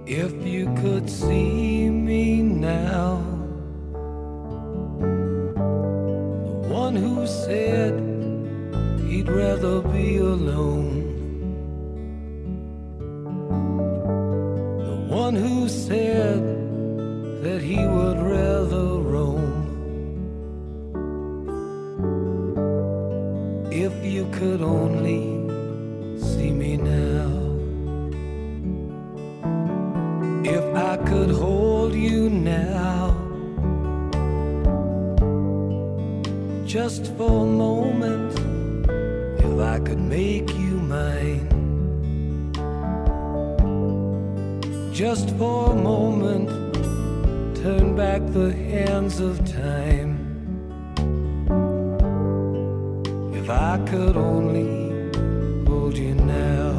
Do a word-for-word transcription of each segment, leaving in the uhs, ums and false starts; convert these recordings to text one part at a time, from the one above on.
If you could see me now, the one who said he'd rather be alone, the one who said that he would rather roam. If you could only see me now, if I could hold you now, just for a moment, if I could make you mine, just for a moment, turn back the hands of time. If I could only hold you now.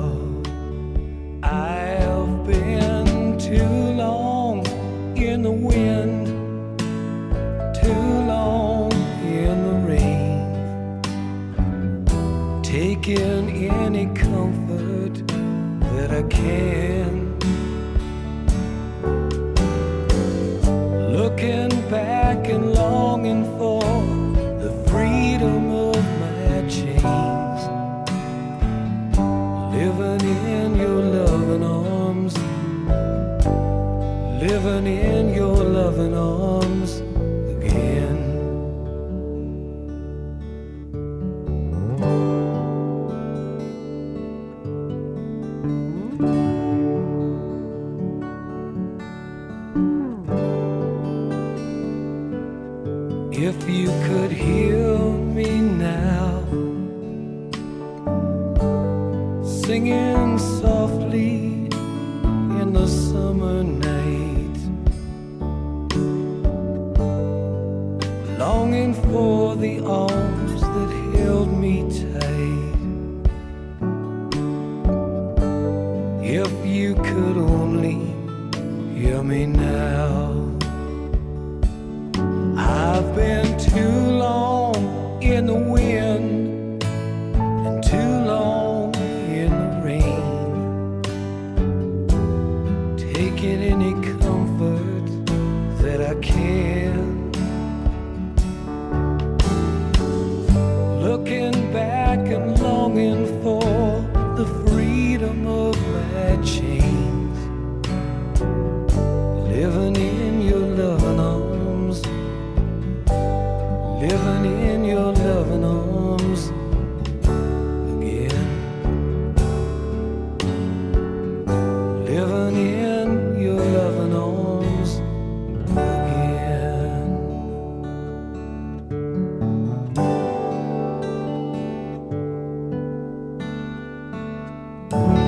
I've been too long in the wind, too long in the rain, taking any comfort that I can, looking back and longing for the freedom of my chains, living in your loving arms, living in your loving arms again. If you could hear me now, singing softly in the summer night, longing for the arms that held me tight. If you could only hear me now. I've been too long in the wind and too long in the rain, taking any comfort that I can, looking back and longing for the freedom of my chains, living in your loving arms, living in your loving arms again, living in your loving arms again.